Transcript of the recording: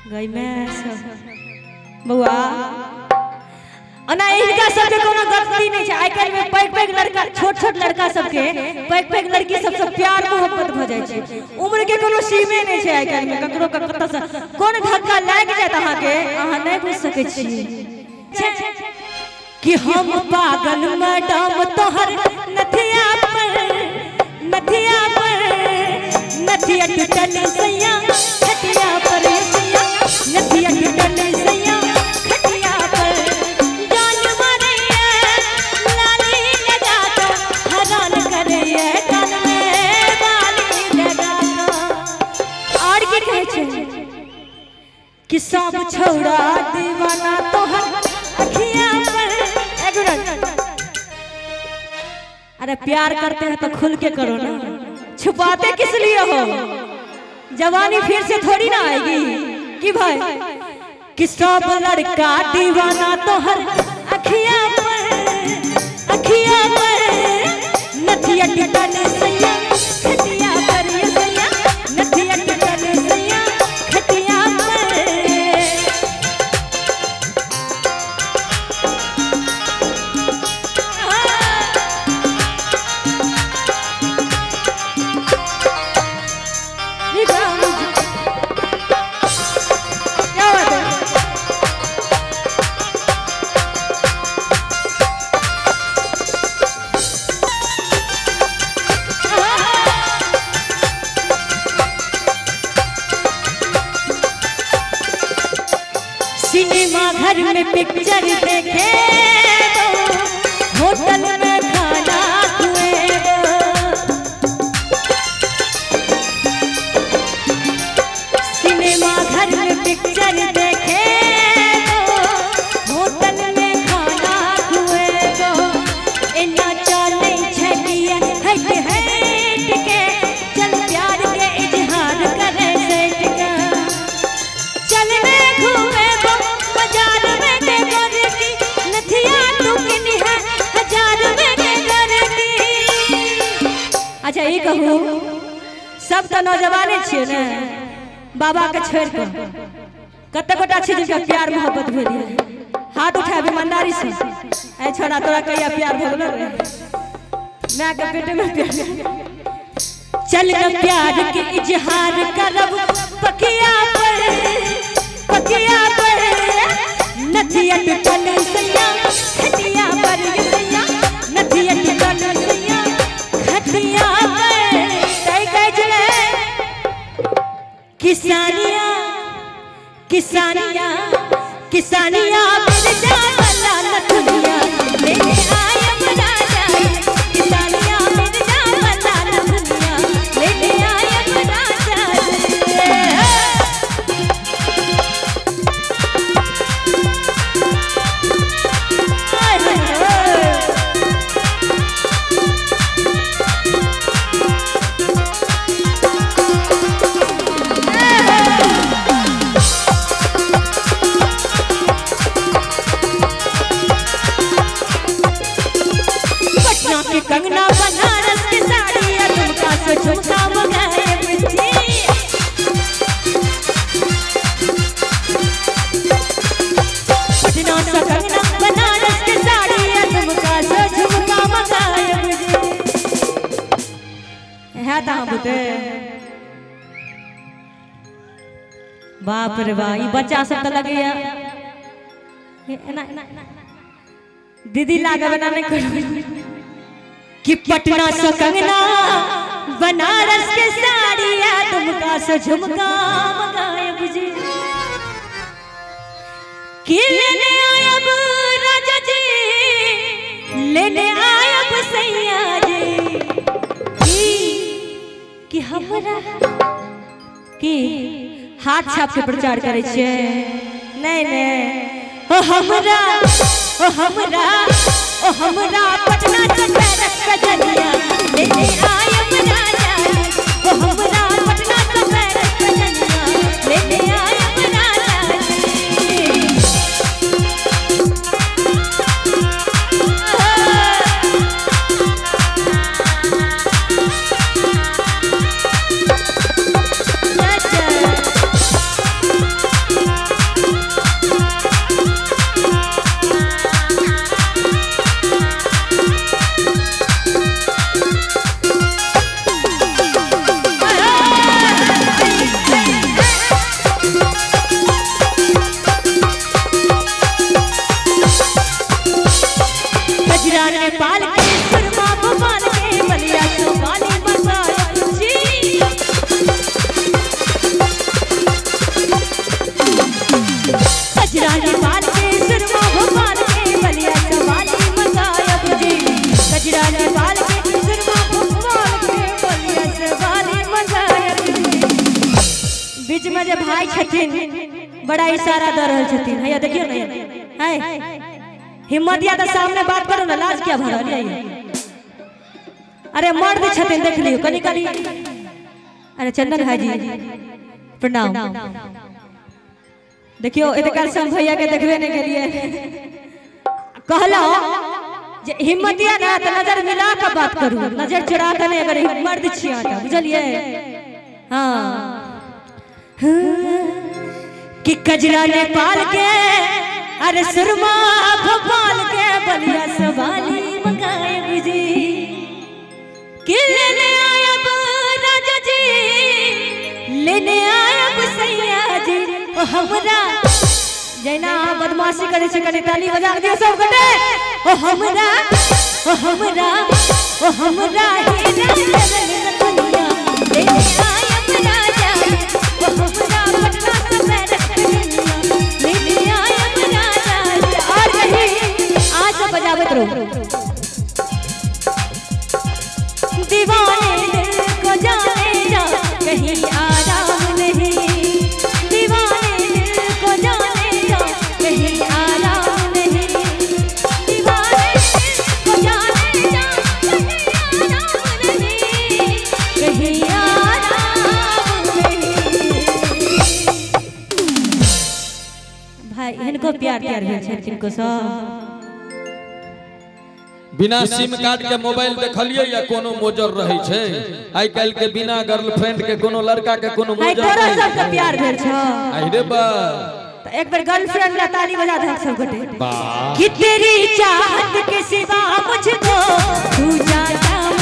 गई मैं सब बउआ अना इनका सबके कोनो गलती नहीं है। आजकल में पैक लड़का छोट लड़का सबके पैक लड़की सब प्यार मोहब्बत भ जाय छै। उम्र के कोनो सीमे नहीं है। आजकल में ककरो कत्ता से कोन धक्का लाग जात अहाँ के अहाँ नहीं बुझ सकै छी कि हम पागल मैडम तोहर नथिया टूटल सैया खटिया पर सैया नथिया टूटल सैया खटिया पर जान मारे लाली लगा कर हैरान करे कान में बाली लगा और की कहे छै कि सब छौड़ा दीवाना तोहर अखियां पर। अरे प्यार करते हैं तो खुल के करो ना, छुपाते किस लिए हो? जवानी फिर से थोड़ी ना आएगी कि भाई कि सब लड़का दीवाना तोहर अखियां पर नथिया टूटल सैया खटिया पर सैया नथिया टूटल सैया खटिया पर। सिनेमा घर में पिक्चर देखे तो होटल में खाना खुए सिनेमा घर में पिक्चर देखे तो होटल में खाना खुए इना चले छकिया हट के चल प्यार के इजहार करे सेठ का चलने घूमे हजार में के करती नथिया टूटनी है हजार में के करती। अच्छा ये कहूँ सब तो नौजवाने छे ने बाबा के छोड़ के कते गोटा छे जिनका प्यार मोहब्बत भेल हाथ उठाबे ईमानदारी से ए छोड़ा तोरा कहिया प्यार भगलो रे मैं के पेट में प्यार चल न प्यार के इजहार करब पकिया पर नथिया टूटल सैया खटिया पर सैया नथिया टूटल सैया खटिया पर। कई कह चले किसानिया मिर्जा वाला नथुनिया लेके आयब राजा किसानिया मिर्जा वाला नथुनिया लेके आयब राजा। कंगना बनारस की साड़ी झुमका से झुमका मंगाए बुझी पटना से कंगना बनारस की साड़ी झुमका से झुमका मंगाए बुझी है ता बुते बाप रे बा ई बच्चा सब त लगे या दीदी लागे बना नहीं कर कि पटना से कंगना बनारस के साड़ी झुमका से झुमका मंगाए बुझी कि लेने आयब राजा जी लेने आयब सैया जी कि हमरा कि हाथ छाप के प्रचार करे छे नहीं नहीं हमरा पटना से पैरक कजलिया लेने आयब राजा हमरा पटना से पैरक कजलिया लेने आयब राजा। छथिन बड़ा इशारा दे रहल छथिन। हैया देखियो ना है हिम्मत या तो सामने बात करो ना, लाज क्या भरल है। अरे मर्द छथिन देख लियो कनी कनी। अरे चंदन भाई जी प्रणाम। देखियो ए काल सम भैया के देखबे नहीं गेलिए कहला जे हिम्मतिया ना तो नजर मिला के बात करू, नजर चढ़ा के नहीं। अगर मर्द छिया त बुझलिए हां कि कजरा नेपाल के अरे सुरमा भोपाल के बलिया सवाली मंगाए बुझी कि लेने आया राजा जी, लेने आया सैया जी। ओ हमरा जैना बदमाशी करे छे कने ताली बजा दियो सब कटे। ओ हमरा ओ हमरा ओ हमरा ही दुनिया लेने आया राजा। ओ हमरा पटना से बैरक लेने आया राजा। और कहीं आज बजावत रहो। दीवाने दिल को जाने जा कहीं आराम नहीं, दीवाने दिल को जाने जा कहीं आराम नहीं, दीवाने दिल को जाने जा कहीं आराम नहीं, कहीं आराम नहीं। भाई इनको प्यार प्यार भेल छै किनको सब बिना सिम कार्ड के मोबाइल देखलिए या कोनो मोजर रही छे। आई काल के बिना गर्लफ्रेंड के कोनो लड़का के कोनो मोजर नहीं। तोरा सब के प्यार भेल छ। आई रे बा तो एक बार गर्लफ्रेंड ला ताली बजा दे सब गटे। कि तेरी चाहत के सिवा मुझको तू जाता